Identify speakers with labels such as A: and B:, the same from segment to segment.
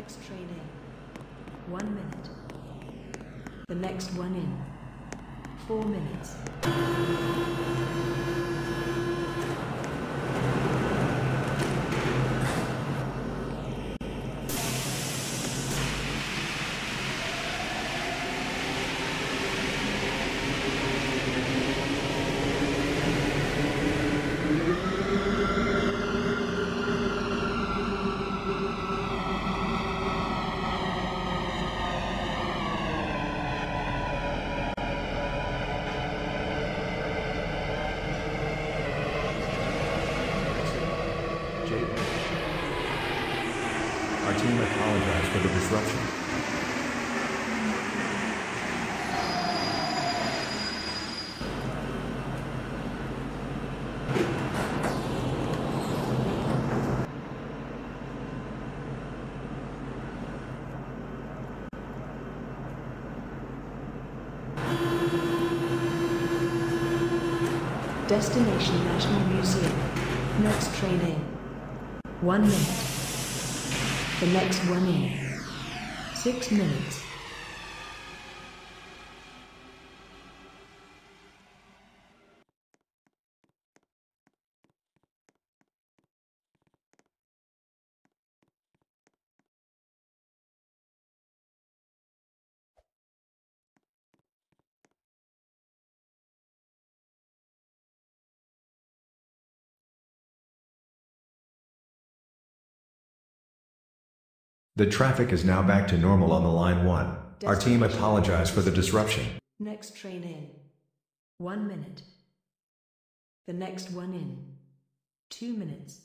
A: Next train in. 1 minute. The next one in. 4 minutes.
B: Our team apologizes for the disruption.
A: Destination National Museum. Next train in. 1 minute. The next one in. 6 minutes.
B: The traffic is now back to normal on the line 1. Our team apologizes for the disruption.
A: Next train in. 1 minute. The next one in. 2 minutes.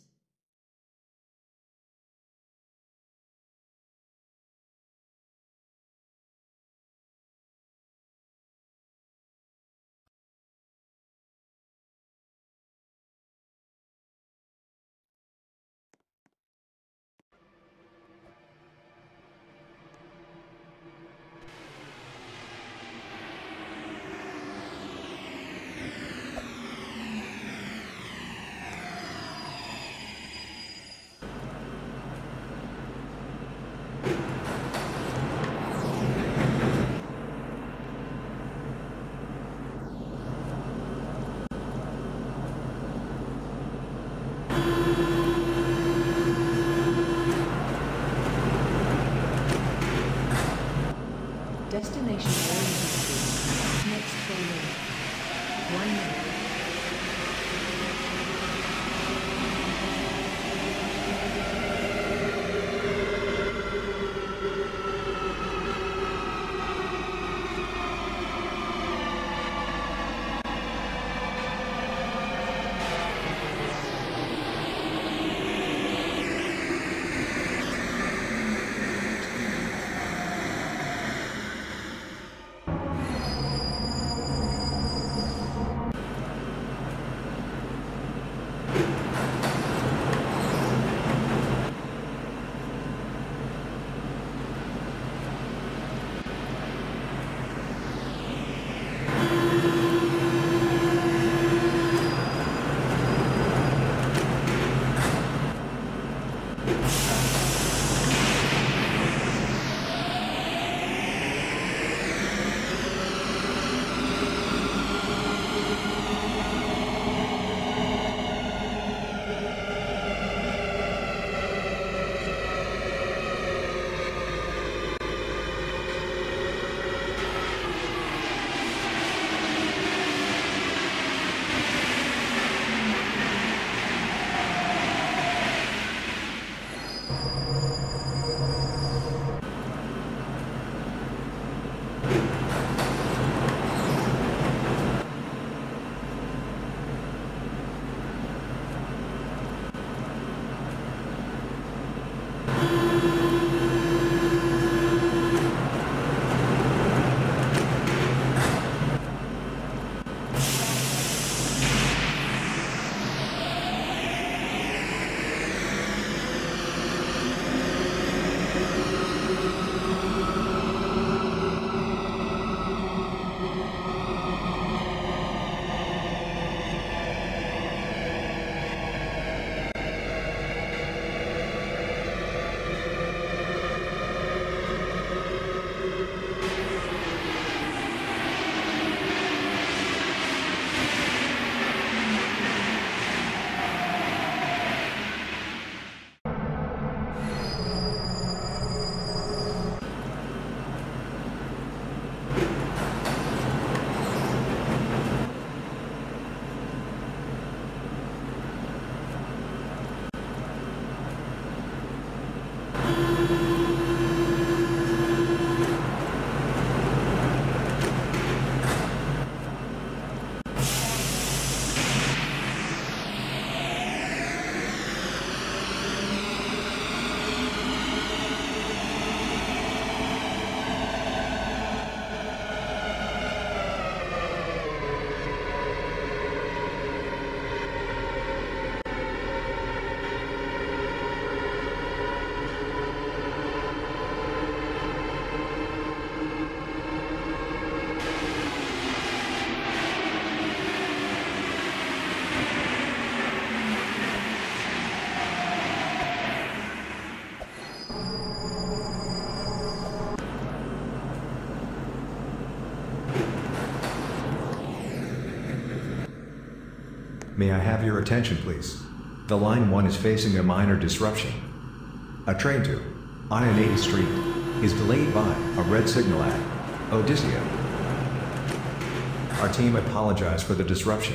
B: May I have your attention, please? The Line 1 is facing a minor disruption. A train to Iron 80 Street is delayed by a red signal at Odysseus. Our team apologizes for the disruption.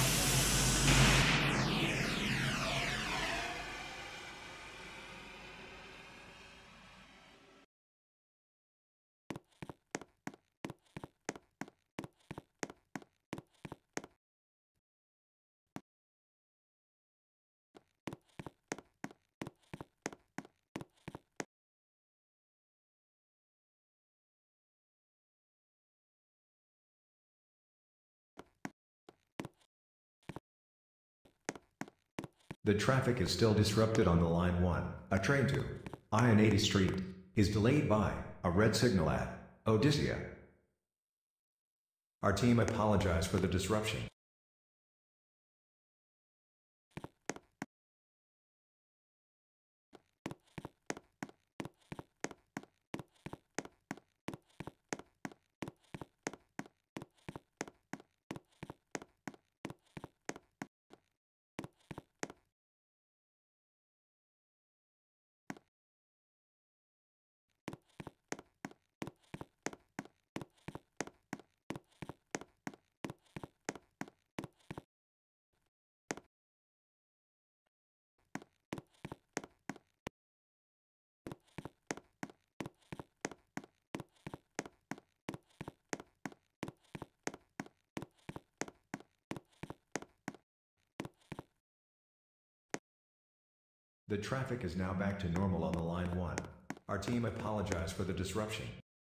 B: The traffic is still disrupted on the Line 1. A train to Iron 80 Street is delayed by a red signal at Odysseus. Our team apologizes for the disruption. The traffic is now back to normal on the Line 1. Our team apologizes for the disruption.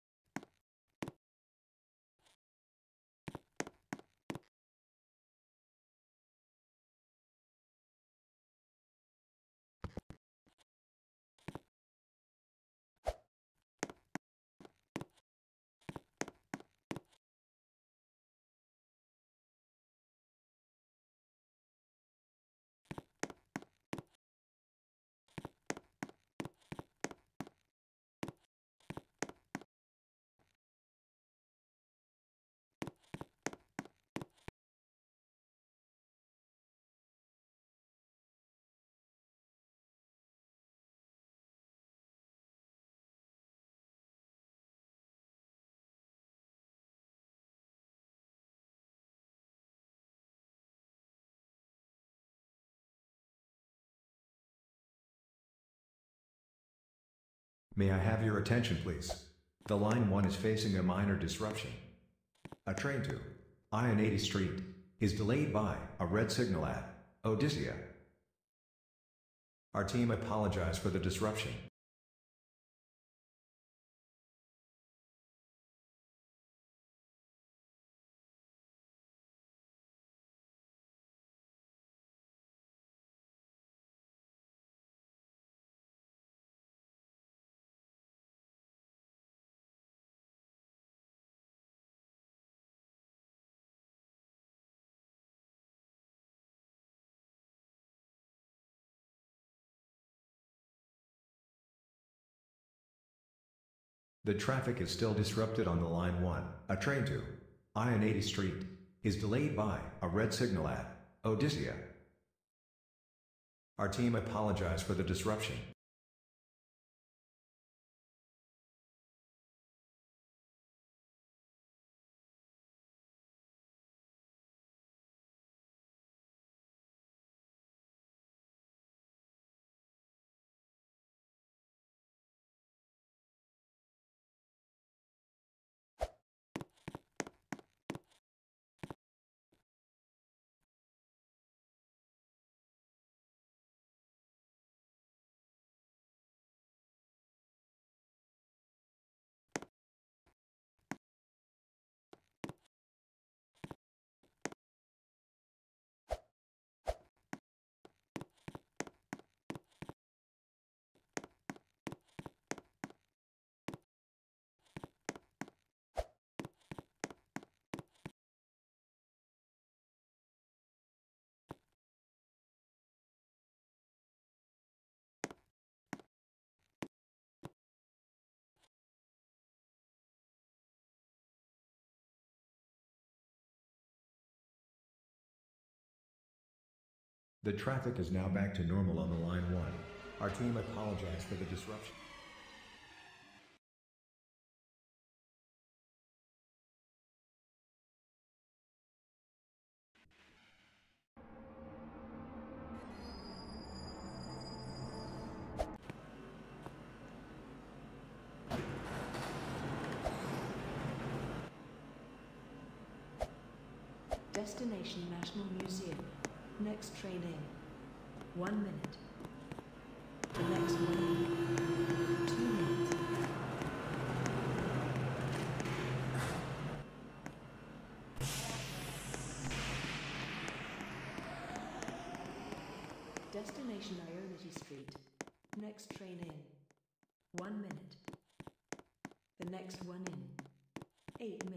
B: May I have your attention, please? The Line 1 is facing a minor disruption. A train to Iron 80 Street is delayed by a red signal at Odysseus. Our team apologizes for the disruption. The traffic is still disrupted on the Line 1. A train to Iron 80 Street is delayed by a red signal at Odysseus. Our team apologizes for the disruption. The traffic is now back to normal on the line 1. Our team apologizes for the disruption.
A: Destination National Museum. Next train in. 1 minute. The next one in. 2 minutes. Destination Ionity Street. Next train in. 1 minute. The next one in. 8 minutes.